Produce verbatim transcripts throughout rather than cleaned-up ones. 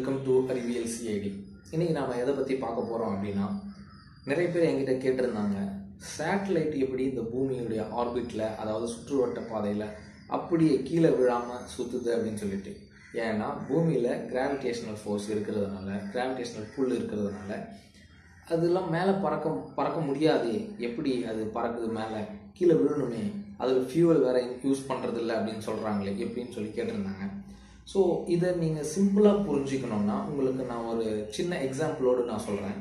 Welcome to அறிவியல் CID. இன்னைக்கு நாம எதை பற்றி பார்க்க போகிறோம் அப்படின்னா, நிறைய பேர் என்கிட்ட கேட்டிருந்தாங்க, சேட்டலைட் எப்படி இந்த பூமியுடைய ஆர்பிட்டில், அதாவது சுற்றுவட்ட பாதையில் அப்படியே கீழே விழாமல் சுற்றுது அப்படின்னு சொல்லிட்டு. ஏன்னா பூமியில் கிராவிடேஷனல் ஃபோர்ஸ் இருக்கிறதுனால, கிராவிடேஷனல் புல் இருக்கிறதுனால அதெல்லாம் மேலே பறக்க பறக்க முடியாதே, எப்படி அது பறக்குது, மேலே கீழே விழணுமே, அதில் ஃபியூவல் வேறு யூஸ் பண்ணுறதில்ல அப்படின்னு சொல்கிறாங்களே எப்படின்னு சொல்லி கேட்டிருந்தாங்க. ஸோ இதை நீங்கள் சிம்பிளாக புரிஞ்சுக்கணுன்னா உங்களுக்கு நான் ஒரு சின்ன எக்ஸாம்பிளோடு நான் சொல்கிறேன்.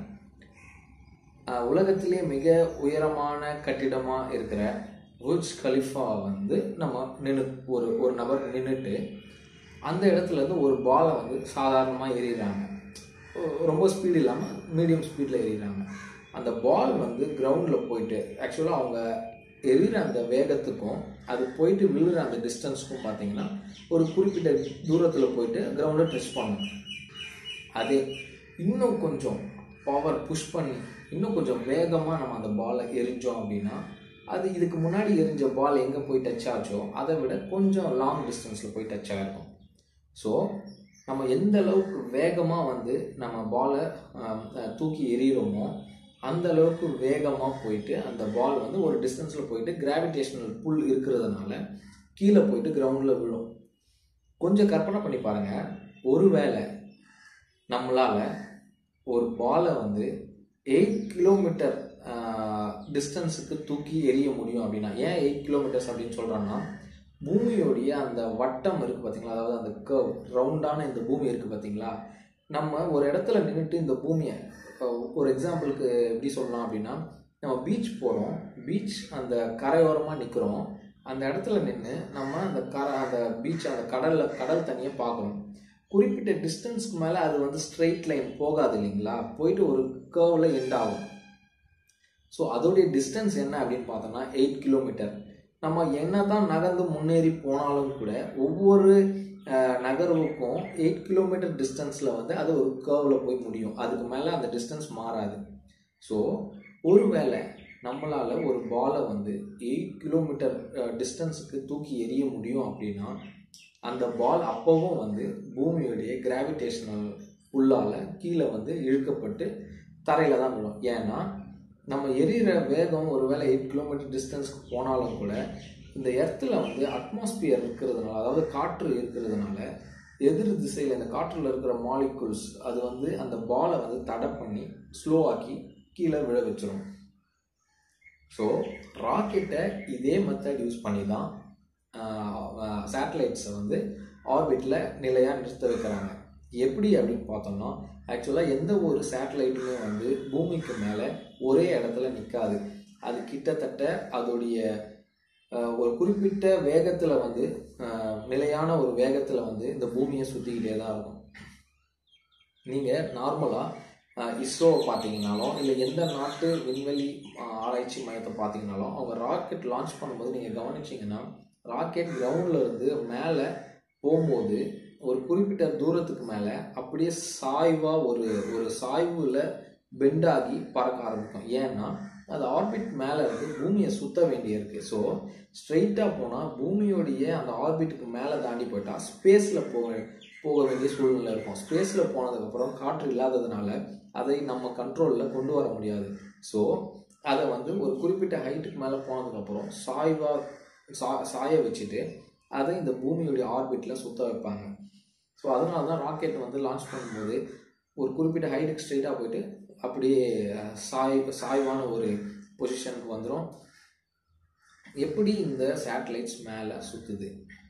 உலகத்திலே மிக உயரமான கட்டிடமாக இருக்கிற புர்ஜ் கலிஃபா வந்து நம்ம நின்று ஒரு ஒரு நபர் நின்றுட்டு அந்த இடத்துலேருந்து ஒரு பாலை வந்து சாதாரணமாக எறிகிறாங்க. ரொம்ப ஸ்பீடு இல்லாமல் மீடியம் ஸ்பீடில் எறிகிறாங்க. அந்த பால் வந்து கிரவுண்டில் போயிட்டு, ஆக்சுவலாக அவங்க எறிகிற அந்த வேகத்துக்கும் அது போயிட்டு விழுகிற அந்த டிஸ்டன்ஸுக்கும் பார்த்தீங்கன்னா ஒரு குறிப்பிட்ட தூரத்தில் போயிட்டு கிரவுண்டை டச் பண்ணும். அதே இன்னும் கொஞ்சம் பவர் புஷ் பண்ணி இன்னும் கொஞ்சம் வேகமாக நம்ம அந்த பாலை எரிஞ்சோம் அப்படின்னா, அது இதுக்கு முன்னாடி எரிஞ்ச பால் எங்கே போய் டச் ஆச்சோ அதை விட கொஞ்சம் லாங் டிஸ்டன்ஸில் போய் டச் ஆகிருக்கும். ஸோ நம்ம எந்த அளவுக்கு வேகமாக வந்து நம்ம பாலை தூக்கி எறிகிறோமோ அந்த அளவுக்கு வேகமாக போயிட்டு அந்த பால் வந்து ஒரு டிஸ்டன்ஸில் போயிட்டு கிராவிடேஷனல் புல் இருக்கிறதுனால கீழே போயிட்டு கிரவுண்டில் விழும். கொஞ்சம் கற்பனை பண்ணி பாருங்கள், ஒருவேளை நம்மளால் ஒரு பாலை வந்து எயிட் கிலோமீட்டர் டிஸ்டன்ஸுக்கு தூக்கி எறிய முடியும் அப்படின்னா, ஏன் எயிட் கிலோமீட்டர்ஸ் அப்படின்னு சொல்கிறோன்னா, பூமியோடைய அந்த வட்டம் இருக்குது பார்த்தீங்களா, அதாவது அந்த கர்வ் ரவுண்டான இந்த பூமி இருக்குது பார்த்தீங்களா, நம்ம ஒரு இடத்துல நின்றுட்டு இந்த பூமியை, ஒரு எக்ஸாம்பிளுக்கு எப்படி சொல்லலாம் அப்படின்னா, நம்ம பீச் போகிறோம், பீச் அந்த கரையோரமாக நிற்கிறோம், அந்த இடத்துல நின்று நம்ம அந்த கரை அந்த பீச் அந்த கடலில் கடல் தண்ணியை பார்க்கணும். குறிப்பிட்ட டிஸ்டன்ஸ்க்கு மேலே அது வந்து ஸ்ட்ரெயிட் லைன் போகாது இல்லைங்களா, போயிட்டு ஒரு கர்வில் எண்ட் ஆகும். ஸோ அதோடைய டிஸ்டன்ஸ் என்ன அப்படின்னு பார்த்தோம்னா எயிட் கிலோமீட்டர். நம்ம என்ன தான் நகர்ந்து முன்னேறி போனாலும் கூட ஒவ்வொரு நகர்வுக்கும் எயிட் கிலோமீட்டர் டிஸ்டன்ஸில் வந்து அது ஒரு கர்வில் போய் முடியும். அதுக்கு மேலே அந்த டிஸ்டன்ஸ் மாறாது. ஸோ ஒருவேளை நம்மளால் ஒரு பாலை வந்து எயிட் கிலோமீட்டர் டிஸ்டன்ஸுக்கு தூக்கி எறிய முடியும் அப்படின்னா, அந்த பால் அப்போவும் வந்து பூமியுடைய கிராவிடேஷனல் புல்லால் கீழே வந்து இழுக்கப்பட்டு தரையில் தான் விடும். ஏன்னா நம்ம எரிகிற வேகம் ஒருவேளை எயிட் கிலோமீட்டர் டிஸ்டன்ஸ்க்கு போனாலும் கூட இந்த எர்த்தில் வந்து அட்மாஸ்பியர் இருக்கிறதுனால, அதாவது காற்று இருக்கிறதுனால, எதிர் திசையில் இந்த காற்றில் இருக்கிற மாலிகுல்ஸ் அது வந்து அந்த பாலை வந்து தடை பண்ணி ஸ்லோ ஆக்கி கீழே விழ வச்சிடும். ஸோ ராக்கெட்டை இதே மெத்தட் யூஸ் பண்ணி தான் சேட்டலைட்ஸை வந்து ஆர்பிட்டில் நிலையாக நிறுத்த வைக்கிறாங்க. எப்படி அப்படின்னு பார்த்தோம்னா, ஆக்சுவலாக எந்த ஒரு சேட்டலைட்டுமே வந்து பூமிக்கு மேலே ஒரே இடத்துல நிற்காது. அது கிட்டத்தட்ட அதோடைய ஒரு குறிப்பிட்ட வேகத்தில் வந்து நிலையான ஒரு வேகத்தில் வந்து இந்த பூமியை சுற்றிக்கிட்டே தான் இருக்கும். நீங்கள் நார்மலாக இஸ்ரோவை பார்த்தீங்கன்னாலும் இல்லை எந்த நாட்டு விண்வெளி ஆராய்ச்சி மையத்தை பார்த்தீங்கன்னாலும் அவங்க ராக்கெட் லான்ச் பண்ணும்போது நீங்கள் கவனிச்சிங்கன்னா, ராக்கெட் கிரவுண்டில் இருந்து மேலே போகும்போது ஒரு குறிப்பிட்ட தூரத்துக்கு மேலே அப்படியே சாய்வாக ஒரு ஒரு சாய்வில் பெண்டாகி பறக்க ஆரம்பிக்கும். ஏன்னா அது ஆர்பிட் மேலே இருந்து பூமியை சுற்ற வேண்டியிருக்கு. ஸோ ஸ்ட்ரெயிட்டாக போனால் பூமியோடைய அந்த ஆர்பிட்டுக்கு மேலே தாண்டி போயிட்டால் ஸ்பேஸில் போக போக வேண்டிய சூழ்நிலை இருக்கும். ஸ்பேஸில் போனதுக்கப்புறம் காற்று இல்லாததுனால அதை நம்ம கண்ட்ரோலில் கொண்டு வர முடியாது. ஸோ அதை வந்து ஒரு குறிப்பிட்ட ஹைட்டுக்கு மேலே போனதுக்கப்புறம் சாய்வாக சா சாய வச்சுட்டு அதை இந்த பூமியுடைய ஆர்பிட்டில் சுற்ற வைப்பாங்க. ஸோ அதனால தான் ராக்கெட் வந்து லான்ச் பண்ணும்போது ஒரு குறிப்பிட்ட ஹைட்டுக்கு ஸ்ட்ரெயிட்டாக போயிட்டு அப்படியே சாய் சாய்வான ஒரு பொசிஷனுக்கு வந்துடும். எப்படி இந்த சேட்டலைட்ஸ் மேலே சுற்றுது?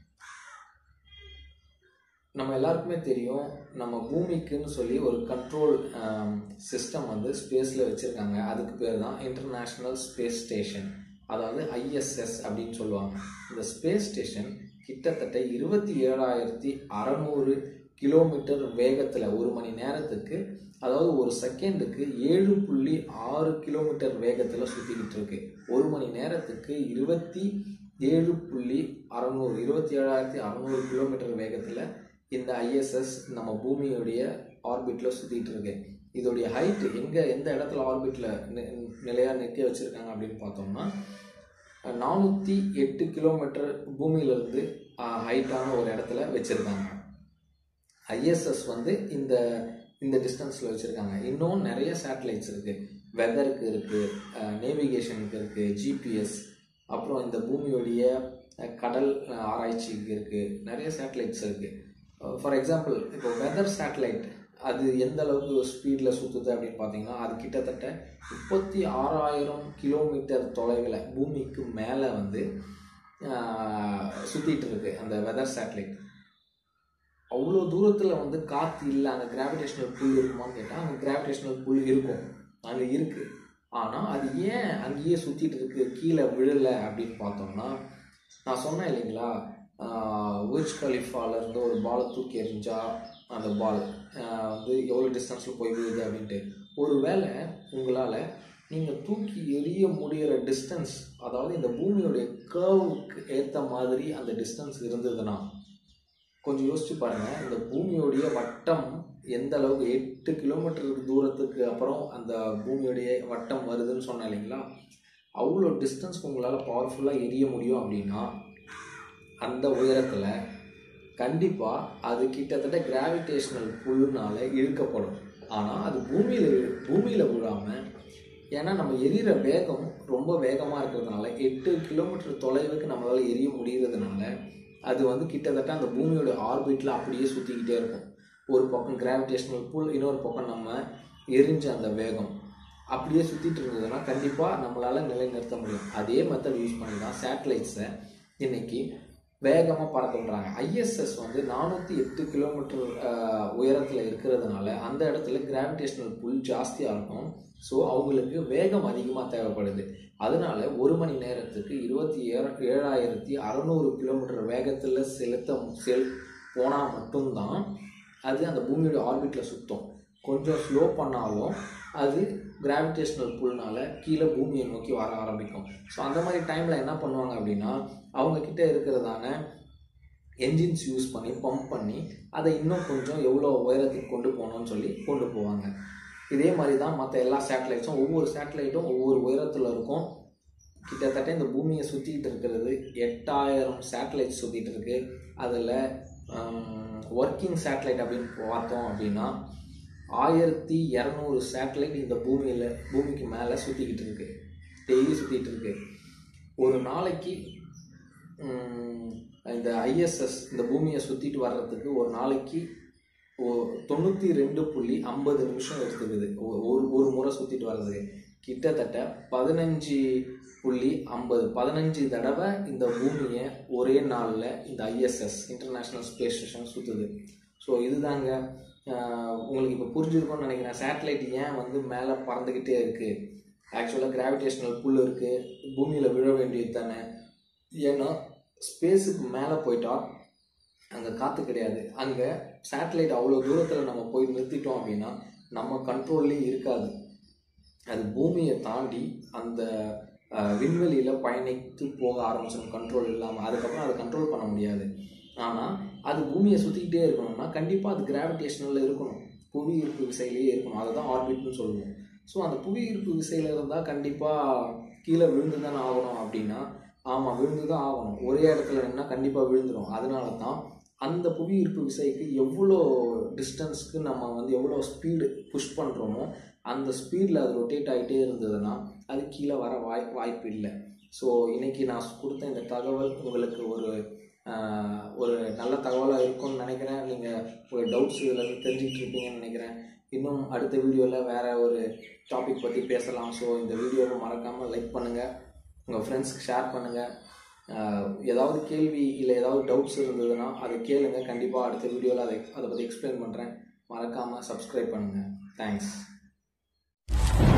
நம்ம எல்லாருக்குமே தெரியும், நம்ம பூமிக்குன்னு சொல்லி ஒரு கண்ட்ரோல் சிஸ்டம் வந்து ஸ்பேஸில் வச்சுருக்காங்க. அதுக்கு பேர் தான் இன்டர்நேஷ்னல் ஸ்பேஸ் ஸ்டேஷன், அதாவது ஐஎஸ்எஸ் அப்படின்னு சொல்லுவாங்க. இந்த ஸ்பேஸ் ஸ்டேஷன் கிட்டத்தட்ட இருபத்தி ஏழாயிரத்தி அறநூறு கிலோமீட்டர் வேகத்தில் ஒரு மணி நேரத்துக்கு, அதாவது ஒரு செகண்டுக்கு ஏழு புள்ளி ஆறு கிலோமீட்டர் வேகத்தில் சுற்றிக்கிட்டு இருக்கு. ஒரு மணி நேரத்துக்கு இருபத்தி ஏழு புள்ளி அறநூறு இருபத்தி ஏழாயிரத்தி அறநூறு கிலோமீட்டர் வேகத்தில் இந்த ஐஎஸ்எஸ் நம்ம பூமியுடைய ஆர்பிட்டில் சுற்றிட்டு இருக்கு. இதோடைய ஹைட்டு எங்கே எந்த இடத்துல ஆர்பிட்டில் நிலையாக நிற்க வச்சுருக்காங்க அப்படின்னு பார்த்தோம்னா, நானூற்றி எட்டு கிலோமீட்டர் பூமியிலிருந்து ஹைட்டான ஒரு இடத்துல வச்சுருக்காங்க. ஐஎஸ்எஸ் வந்து இந்த இந்த டிஸ்டன்ஸில் வச்சுருக்காங்க. இன்னும் நிறைய சேட்டலைட்ஸ் இருக்குது. வெதருக்கு இருக்குது, நேவிகேஷனுக்கு இருக்குது, ஜிபிஎஸ், அப்புறம் இந்த பூமியோடைய கடல் ஆராய்ச்சிக்கு இருக்குது, நிறைய சேட்டலைட்ஸ் இருக்குது. ஃபார் எக்ஸாம்பிள் இப்போ வெதர் சேட்டலைட் அது எந்த அளவுக்கு ஸ்பீடில் சுற்றுது அப்படின்னு பார்த்தீங்கன்னா அது கிட்டத்தட்ட முப்பத்தி ஆறாயிரம் கிலோமீட்டர் தொலைவில் பூமிக்கு மேலே வந்து சுற்றிட்டு இருக்கு அந்த வெதர் சேட்டலைட். அவ்வளோ தூரத்தில் வந்து காற்று இல்லை, அந்த கிராவிடேஷனல் புல் இருக்குமான்னு கேட்டால் அங்கே கிராவிடேஷனல் புல் இருக்கும், அங்கே இருக்குது. ஆனால் அது ஏன் அங்கேயே சுற்றிட்டு இருக்கு, கீழே விழலை அப்படின்னு பார்த்தோம்னா, நான் சொன்னேன் இல்லைங்களா, புர்ஜ் கலிஃபாலேருந்து ஒரு பாலை தூக்கி எறிஞ்சா அந்த பால் வந்து எவ்வளோ டிஸ்டன்ஸில் போய் விழுது அப்படின்ட்டு. ஒரு வேளை உங்களால் நீங்கள் தூக்கி எறிய முடிகிற டிஸ்டன்ஸ், அதாவது இந்த பூமியோடைய கர்வுக்கு ஏற்ற மாதிரி அந்த டிஸ்டன்ஸ் இருந்ததுன்னா கொஞ்சம் யோசிச்சு பாருங்கள். இந்த பூமியோடைய வட்டம் எந்த அளவுக்கு எட்டு கிலோமீட்டருக்கு தூரத்துக்கு அப்புறம் அந்த பூமியோடைய வட்டம் வருதுன்னு சொன்னேன் இல்லைங்களா, அவ்வளோ டிஸ்டன்ஸ் உங்களால் பவர்ஃபுல்லாக எரிய முடியும் அப்படின்னா அந்த உயரத்தில் கண்டிப்பாக அது கிட்டத்தட்ட கிராவிடேஷனல் புல்லுனால இழுக்கப்படும். ஆனால் அது பூமியில் பூமியில் விழாமல், ஏன்னா நம்ம எரிகிற வேகம் ரொம்ப வேகமாக இருக்கிறதுனால எட்டு கிலோமீட்டர் தொலைவுக்கு நம்மளால் எரிய முடிகிறதுனால அது வந்து கிட்டத்தட்ட அந்த பூமியோட ஆர்பிட்டில் அப்படியே சுற்றிக்கிட்டே இருக்கும். ஒரு பக்கம் கிராவிடேஷனல் புல், இன்னொரு பக்கம் நம்ம எரிஞ்ச அந்த வேகம் அப்படியே சுற்றிட்டு இருந்ததுன்னா கண்டிப்பாக நம்மளால் நிலைநிறுத்த முடியும். அதே மெத்தட் யூஸ் பண்ணி தான் சேட்டலைட்ஸை இன்றைக்கி வேகமாக பறக்க விடுறாங்க. ஐஎஸ்எஸ் வந்து நானூற்றி எட்டு கிலோமீட்டர் உயரத்தில் இருக்கிறதுனால அந்த இடத்துல கிராவிடேஷனல் புல் ஜாஸ்தியாக இருக்கும். ஸோ அவங்களுக்கு வேகம் அதிகமாக தேவைப்படுது. அதனால ஒரு மணி நேரத்துக்கு இருபத்தி ஏழு ஏழாயிரத்தி அறநூறு கிலோமீட்டர் வேகத்தில் செலுத்த செல் போனால் மட்டும்தான் அது அந்த பூமியோட ஆர்பிட்டில் சுற்றும். கொஞ்சம் ஸ்லோ பண்ணாலும் அது கிராவிடேஷனல் புல்னால கீழே பூமியை நோக்கி வர ஆரம்பிக்கும். ஸோ அந்த மாதிரி டைமில் என்ன பண்ணுவாங்க அப்படின்னா அவங்கக்கிட்ட இருக்கிறதான என்ஜின்ஸ் யூஸ் பண்ணி பம்ப் பண்ணி அதை இன்னும் கொஞ்சம் எவ்வளோ உயரத்துக்கு கொண்டு போகணும்னு சொல்லி கொண்டு போவாங்க. இதே மாதிரி தான் மற்ற எல்லா சேட்டலைட்ஸும், ஒவ்வொரு சேட்டலைட்டும் ஒவ்வொரு உயரத்தில் இருக்கும். கிட்டத்தட்ட இந்த பூமியை சுற்றிக்கிட்டு இருக்கிறது எட்டாயிரம் சேட்டலைட்ஸ் சுற்றிட்டு இருக்கு. அதில் ஒர்க்கிங் சேட்டலைட் அப்படின்னு பார்த்தோம் அப்படின்னா ஆயிரத்தி இரநூறு சேட்டலைட் இந்த பூமியில் பூமிக்கு மேலே சுற்றிக்கிட்டு இருக்கு, டெய்லி சுற்றிட்டு இருக்கு. ஒரு நாளைக்கு இந்த ஐஎஸ்எஸ் இந்த பூமியை சுற்றிட்டு வர்றதுக்கு ஒரு நாளைக்கு தொண்ணூற்றி ரெண்டு புள்ளி ஐம்பது நிமிஷம் எடுத்துக்குது. ஒரு ஒரு முறை சுற்றிட்டு வர்றதுக்கு கிட்டத்தட்ட பதினஞ்சு புள்ளி ஐம்பது பதினஞ்சு தடவை இந்த பூமியை ஒரே நாளில் இந்த ஐஎஸ்எஸ் இன்டர்நேஷ்னல் ஸ்பேஸ் ஸ்டேஷன் சுற்றுது. ஸோ இதுதாங்க உங்களுக்கு இப்போ புரிஞ்சிருக்கும்னு நினைக்கிறேன். சேட்டலைட் ஏன் வந்து மேலே பறந்துக்கிட்டே இருக்குது, ஆக்சுவலாக கிராவிடேஷனல் புல் இருக்குது, பூமியில் விழ வேண்டியது தானே. ஏன்னா ஸ்பேஸுக்கு மேலே போயிட்டா அங்கே காற்று கிடையாது. அங்கே சேட்டலைட் அவ்வளோ தூரத்தில் நம்ம போய் நிறுத்திட்டோம் அப்படின்னா நம்ம கண்ட்ரோல்லேயே இருக்காது. அது பூமியை தாண்டி அந்த விண்வெளியில் பயணித்து போக ஆரம்பிச்சிடும் கண்ட்ரோல் இல்லாமல். அதுக்கப்புறம் அதை கண்ட்ரோல் பண்ண முடியாது. ஆனால் அது பூமியை சுற்றிக்கிட்டே இருக்கணும்னா கண்டிப்பாக அது கிராவிடேஷனில் இருக்கணும், புவி ஈர்ப்பு விசையிலேயே இருக்கணும். அதை தான் ஆர்பிட்னு சொல்லுவோம். ஸோ அந்த புவி ஈர்ப்பு விசையில் இருந்தால் கண்டிப்பாக கீழே விழுந்து தானே ஆகணும் அப்படின்னா ஆமாம், விழுந்து தான் ஆகணும். ஒரே இடத்துல நின்னா கண்டிப்பாக விழுந்துடும். அதனால தான் அந்த புவி ஈர்ப்பு விசைக்கு எவ்வளோ டிஸ்டன்ஸ்க்கு நம்ம வந்து எவ்வளோ ஸ்பீடு புஷ் பண்ணுறோமோ அந்த ஸ்பீடில் அது ரொட்டேட் ஆகிட்டே இருந்ததுன்னா அது கீழே வர வாய் வாய்ப்பு இல்லை. ஸோ இன்றைக்கி நான் கொடுத்த இந்த தகவல் உங்களுக்கு ஒரு ஒரு நல்ல தகவலாக இருக்கும்னு நினைக்கிறேன். நீங்கள் ஒரு டவுட்ஸ் இதில் தெரிஞ்சுக்கிட்டு இருப்பீங்கன்னு நினைக்கிறேன். இன்னும் அடுத்த வீடியோவில் வேறு ஒரு டாபிக் பற்றி பேசலாம். ஸோ இந்த வீடியோவை மறக்காமல் லைக் பண்ணுங்கள், உங்கள் ஃப்ரெண்ட்ஸ்க்கு ஷேர் பண்ணுங்கள். ஏதாவது கேள்வி இல்லை ஏதாவது டவுட்ஸ் இருந்ததுன்னா அதை கேளுங்க. கண்டிப்பாக அடுத்த வீடியோவில் அதை அதை பற்றி எக்ஸ்பிளைன் பண்ணுறேன். மறக்காமல் சப்ஸ்கிரைப் பண்ணுங்கள். தேங்க்ஸ்.